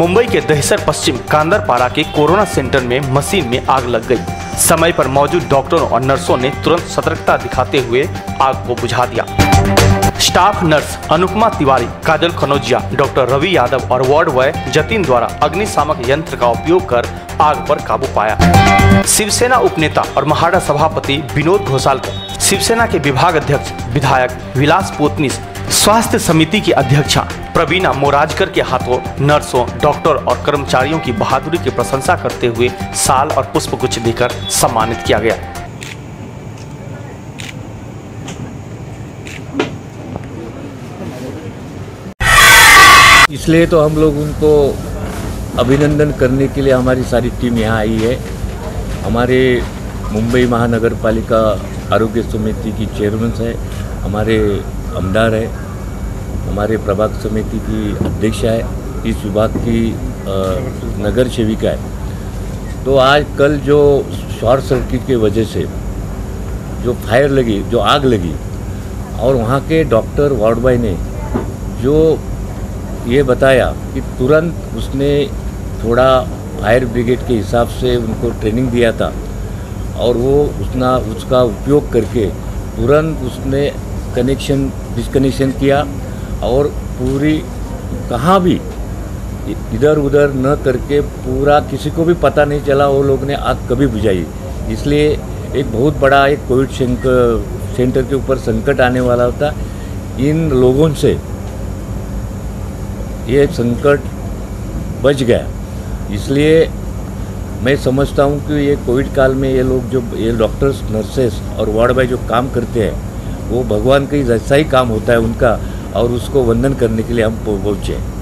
मुंबई के दहिसर पश्चिम कांदरपाड़ा के corona centre में मशीन में आग लग गई। समय पर मौजूद डॉक्टरों और नर्सों ने तुरंत सतर्कता दिखाते हुए आग को बुझा दिया। Staff nurse Anupama Tiwari, Kajal Khanaujia, doctor Ravi Yadav और वार्ड बॉय जतिन द्वारा अग्निशामक यंत्र का उपयोग कर आग पर काबू पाया। शिवसेना उपनेता और महाड़ा सभापति विनोद घोसालकर, शिवसेना के विभाग अध्यक्ष विधायक विलास पोतनीस, स्वास्थ्य समिति की अध्यक्षा प्रवीणा मोराजकर के हाथों नर्सों, डॉक्टर और कर्मचारियों की बहादुरी की प्रशंसा करते हुए शाल और पुष्पगुच्छ देकर सम्मानित किया गया। इसलिए तो हम लोग उनको अभिनंदन करने के लिए हमारी सारी टीम यहाँ आई है। हमारे मुंबई महानगर पालिका आरोग्य समिति की चेयरमैन है, हमारे आमदार है, हमारे प्रभाग समिति की अध्यक्ष है, इस विभाग की नगर सेविका है। तो आज कल जो शॉर्ट सर्किट की वजह से जो फायर लगी, जो आग लगी, और वहाँ के डॉक्टर वार्ड बॉय ने जो ये बताया कि तुरंत उसने थोड़ा फायर ब्रिगेड के हिसाब से उनको ट्रेनिंग दिया था और वो उसका उपयोग करके तुरंत उसने डिस्कनेक्शन किया और पूरी कहाँ भी इधर उधर न करके पूरा किसी को भी पता नहीं चला वो लोग ने आग कभी बुझाई। इसलिए एक बहुत बड़ा एक कोविड सेंटर के ऊपर संकट आने वाला था। इन लोगों से ये संकट बच गया। इसलिए मैं समझता हूँ कि ये कोविड काल में ये लोग ये डॉक्टर्स, नर्सेस और वार्ड बॉय जो काम करते हैं वो भगवान का जैसा ही काम होता है उनका, और उसको वंदन करने के लिए हम पहुँचे।